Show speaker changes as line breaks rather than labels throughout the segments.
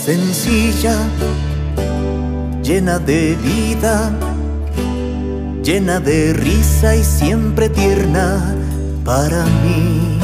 sencilla, llena de vida, llena de risa y siempre tierna para mí.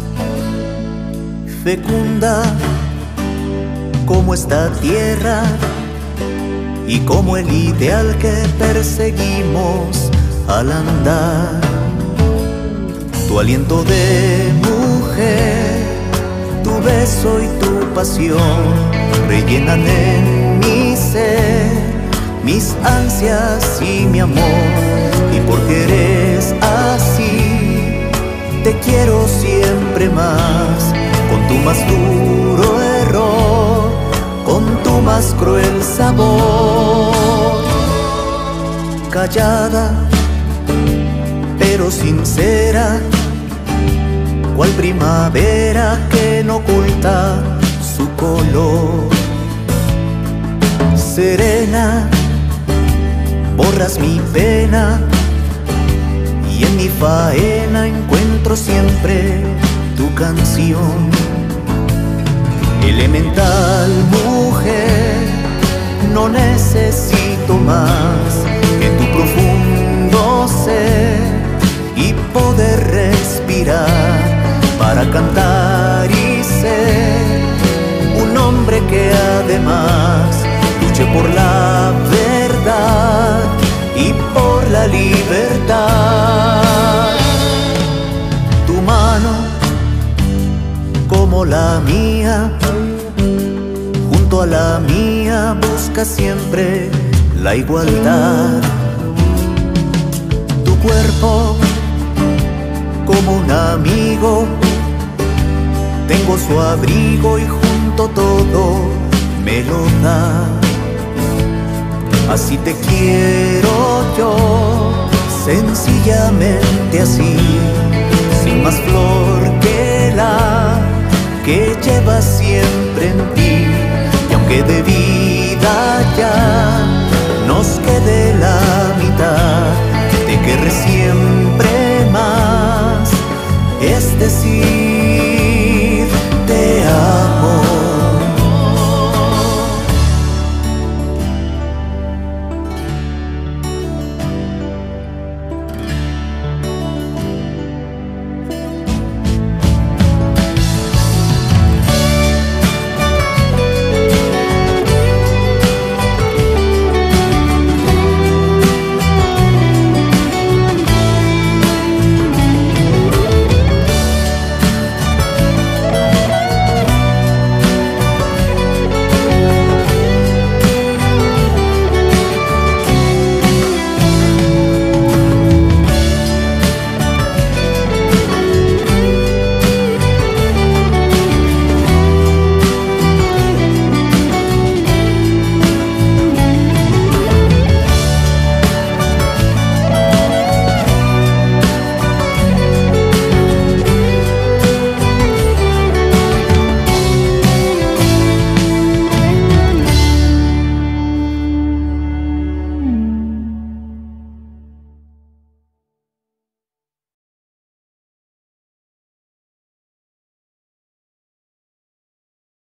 Fecunda como esta tierra y como el ideal que perseguimos al andar. Tu aliento de mujer, tu beso y tu pasión rellenan en mi ser mis ansias y mi amor. Y porque eres así, te quiero siempre más, con tu más duro error, con tu más cruel sabor. Callada pero sincera, cual primavera que no oculta su color. Serena, borras mi pena y en mi faena encuentro siempre tu canción. Elemental mujer, no necesito más que tu profundo ser y poder respirar para cantar y ser un hombre que además luche por la verdad y por la libertad. Tu mano como la mía, junto a la mía busca siempre la igualdad. Tu cuerpo como un amigo, tengo su abrigo y junto todo me lo da. Así te quiero yo, sencillamente así, sin más flor que la que llevas siempre en ti. Y aunque de vida